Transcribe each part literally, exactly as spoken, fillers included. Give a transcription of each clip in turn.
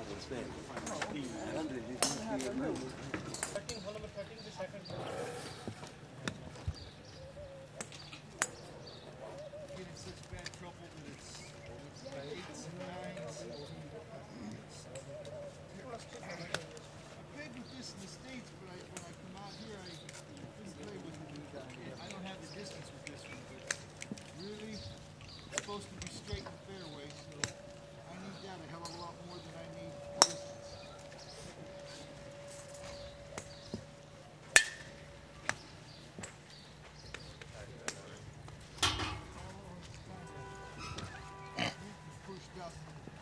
Supposed to be straight and fairway, so I need that a hell of a lot more than I need distance. Pushed up.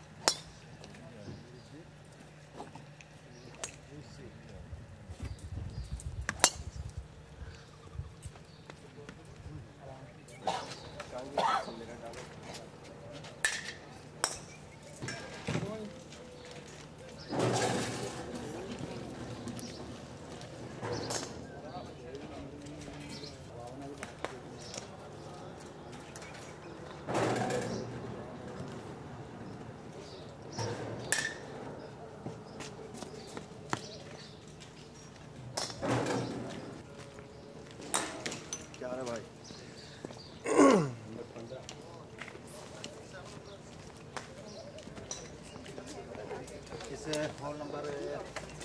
Is a whole number uh, yeah,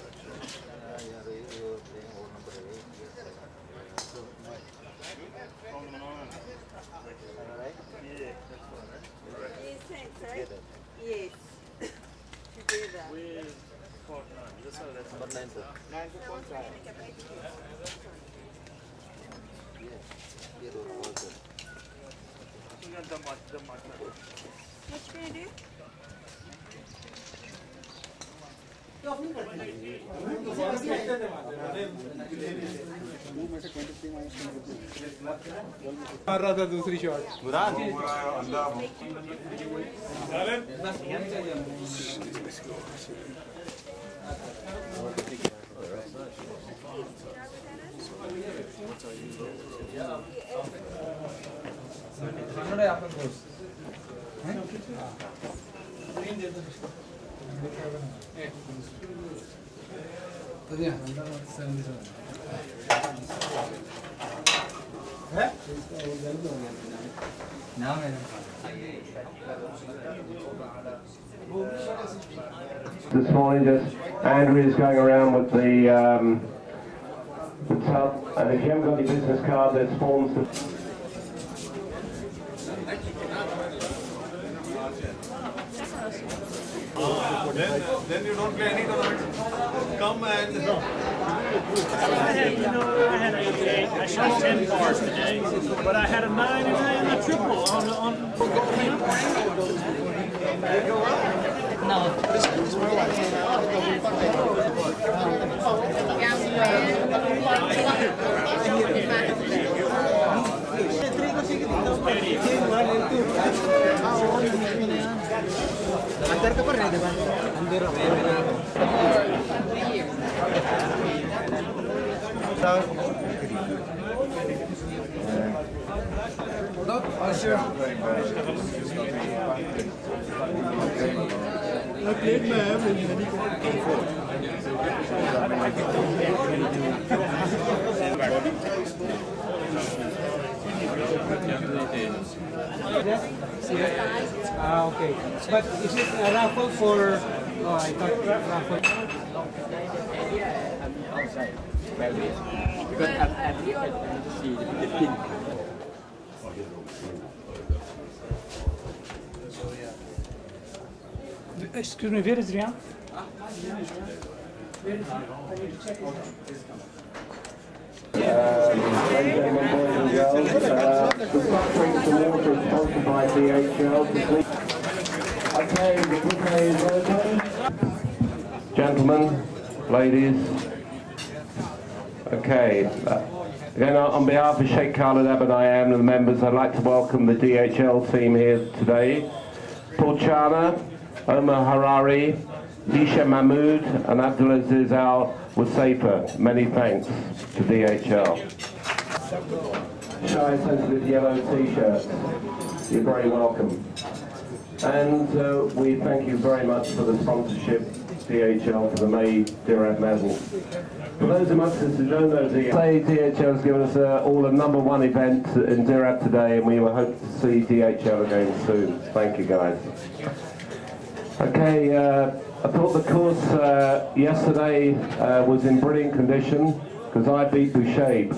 you're playing whole number so my right? Yeah, that's one, right? Yes, thanks, right? Yes. Together. With four nine. That's how that's number nine four. Nine four four five. Yeah. Yeah, those also. You got the mat the mat. What can I do? मार रहा था दूसरी shot Murad This morning, just Andrew is going around with the um, the tub, and if you haven't got your business card, there's forms to. Then, then you don't play any tournaments. Come and. You know, I had a, I shot ten bars today, but I had a nine and a, and a triple on on. Antar ke pernah depan. Antar I played my average and he Ah, okay. But is it a raffle for? Oh, I thought raffle. Outside, because at at least I need to see the pin. Excuse me, where is Rian? Ladies and gentlemen, boys and girls, uh, the Drinks and Water is sponsored by D H L. Okay, the buffet is open. Gentlemen, ladies. Okay. Uh, again, on behalf of Sheikh Khalid Abunayam and the members, I'd like to welcome the D H L team here today. Paul Chana, Omar Harari, Disha Mahmood and Abdulaziz Al Wasafa. Many thanks to D H L. Shy says with yellow t-shirts, you're very welcome. And uh, we thank you very much for the sponsorship, D H L, for the May Dirac medal. For those amongst us who don't know D H L, D H L has given us uh, all a number one event in Dirac today, and we will hope to see D H L again soon. Thank you, guys. Okay, uh, I thought the course uh, yesterday uh, was in brilliant condition because I beat Boucher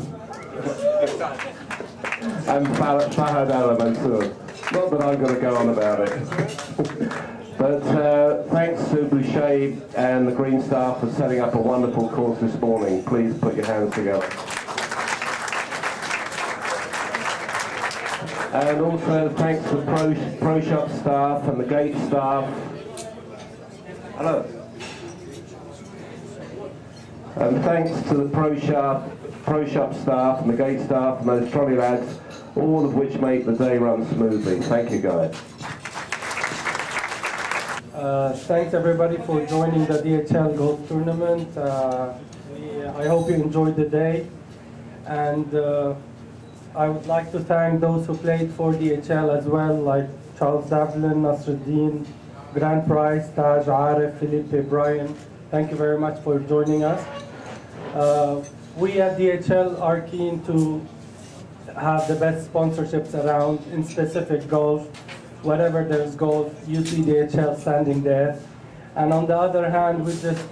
and Fahad Al Mansour. Not that I'm going to go on about it. But uh, thanks to Boucher and the Green staff for setting up a wonderful course this morning. Please put your hands together. And also thanks to Pro, Pro Shop staff and the gate staff. Hello. And thanks to the Pro Shop, Pro Shop staff and the gate staff and those trolley lads, all of which make the day run smoothly. Thank you, guys. Uh, thanks everybody for joining the D H L Golf Tournament. Uh, we, I hope you enjoyed the day. And uh, I would like to thank those who played for D H L as well, like Charles Davlin, Nasruddin, Grant Price, Taj, Arif, Felipe, Brian. Thank you very much for joining us. Uh, we at D H L are keen to have the best sponsorships around in specific golf. Wherever there's golf, you see D H L standing there. And on the other hand, we just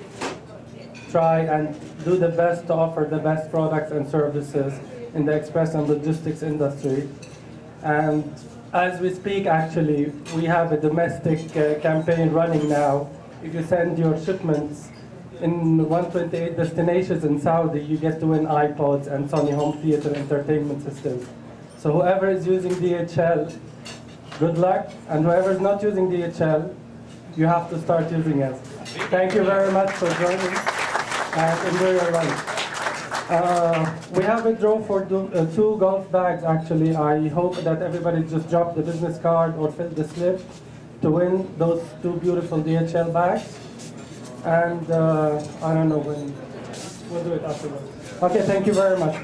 try and do the best to offer the best products and services in the express and logistics industry. And as we speak, actually, we have a domestic uh, campaign running now. If you send your shipments in one hundred twenty-eight destinations in Saudi, you get to win iPods and Sony home theater entertainment systems. So whoever is using D H L, good luck. And whoever is not using D H L, you have to start using us. Thank you very much for joining and enjoy your run. Uh, we have a draw for do, uh, two golf bags, actually. I hope that everybody just dropped the business card or filled the slip to win those two beautiful D H L bags. And uh, I don't know when, we'll do it afterwards. Okay, thank you very much.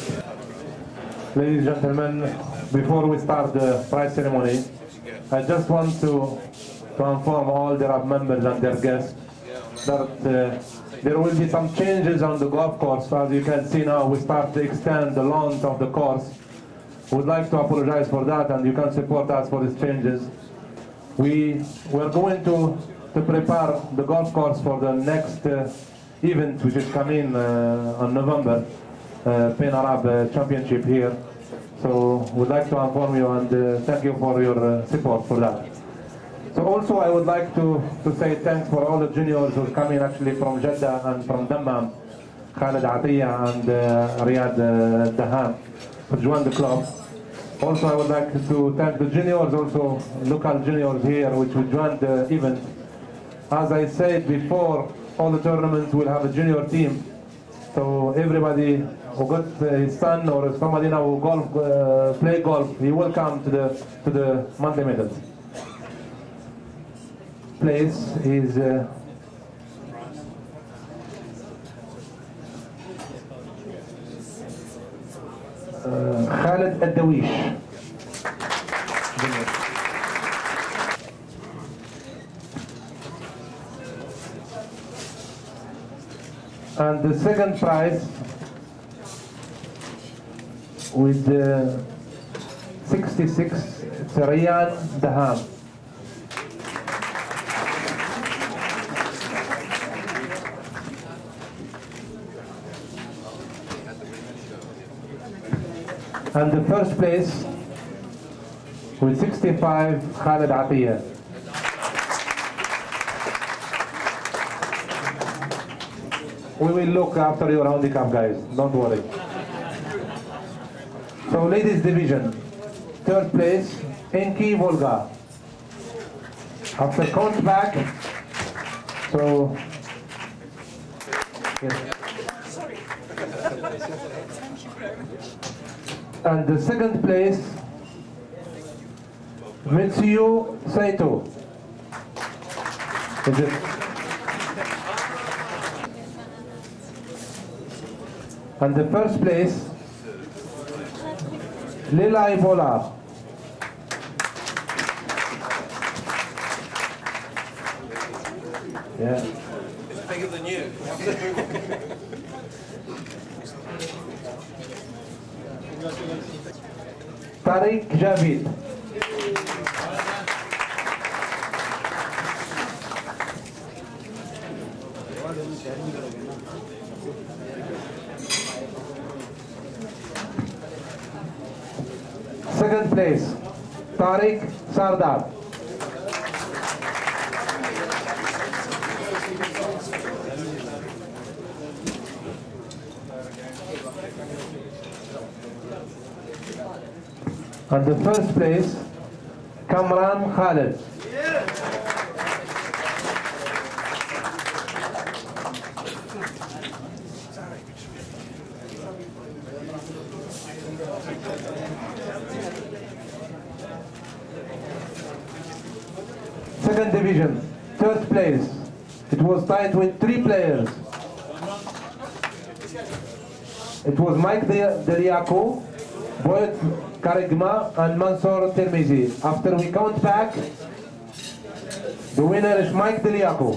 Ladies and gentlemen, before we start the prize ceremony, I just want to, to inform all Dirac members and their guests that uh, there will be some changes on the golf course. As you can see now, we start to extend the length of the course. We'd like to apologize for that, and you can support us for these changes. We were going to, to prepare the golf course for the next uh, event, which is coming uh, on November, uh, Pain Arab uh, Championship here. So we'd like to inform you and uh, thank you for your uh, support for that. So also I would like to, to say thanks for all the juniors who's coming actually from Jeddah and from Dammam, Khalid Atiyah and uh, Riyad uh, Dahan, who joined the club. Also I would like to thank the juniors, also local juniors here which will join the event. As I said before, all the tournaments will have a junior team. So everybody who got his son or somebody now who golf, uh, play golf, he will come to the, to the Monday medals. Place is uh, uh, Khalid Al-Dawish. And the second prize with uh, sixty-six, it's Riyad Dahan. And the first place with sixty-five, Khalid Atiyah. We will look after your handicap, guys, don't worry. So ladies division, third place, Enki Volga. After count back, so, yes. And the second place, Mitsuyo Saito. Is it? And the first place, Lila Ibola. Yeah. It's bigger than you. Tariq Javid. Second place, Tariq Sardar. And the first place, Kamran Khalid. Second division, third place. It was tied with three players. It was Mike Deliaco, Boyd Karigma, and Mansour Tirmizi. After we count back, the winner is Mike Deliaco.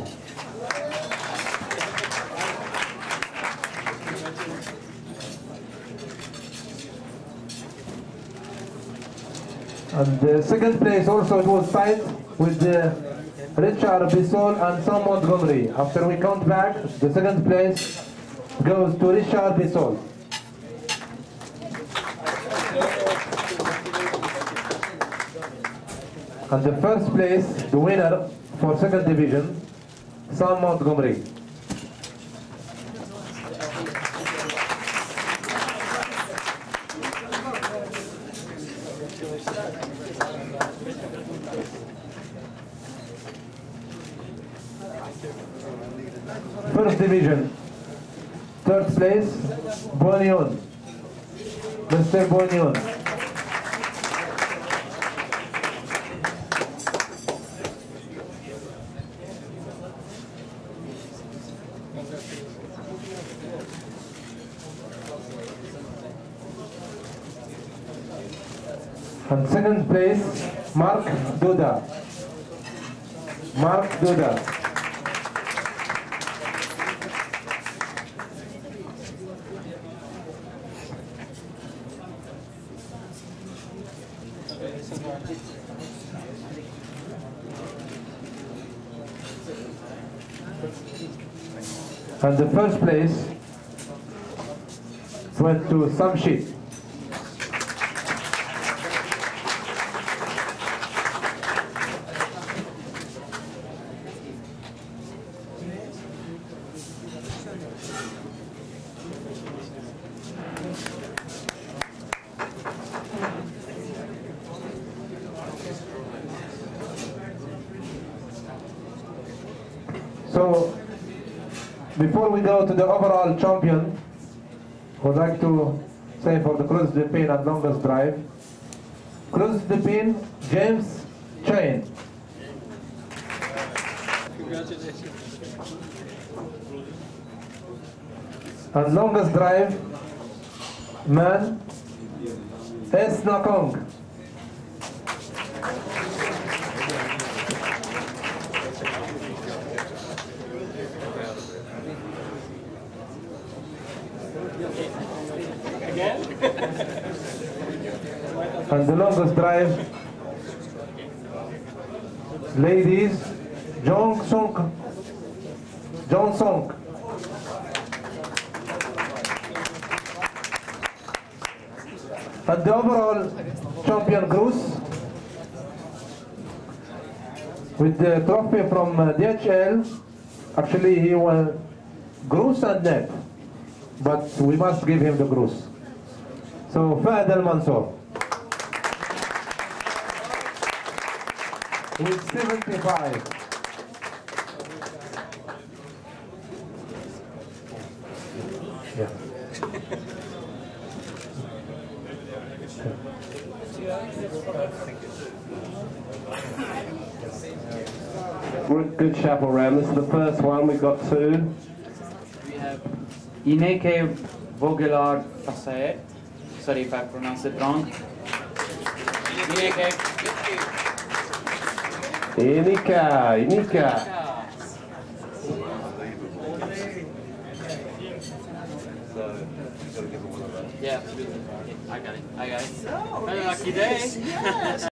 And the second place also, it was tied with uh, Richard Bissol and Sam Montgomery. After we count back, the second place goes to Richard Bissol. And the first place, the winner for second division, Sam Montgomery. First division, third place, Bonion, Mister Bonion. And second place, Mark Duda. Mark Duda. And the first place went to Samshit. So, before we go to the overall champion, I would like to say for the closest the pin and longest drive, closest the pin, James Chain. Congratulations. And longest drive, man, S. Nakong. And the longest drive, ladies, Jong Song, John Song. And the overall champion Cruz, with the trophy from uh, D H L. Actually, he won Cruz and net, but we must give him the Cruz. So Fahd Al Mansour with seventy-five. Yeah. Good shuffle round. This is the first one. We've got two. We have Ineke Vogelard Passae. Sorry if I pronounce it wrong. Ineke. Inika, Inika. So you gotta give her one of those. Yeah, absolutely. I got it. I got it. So, Had a this lucky is- day. Yes.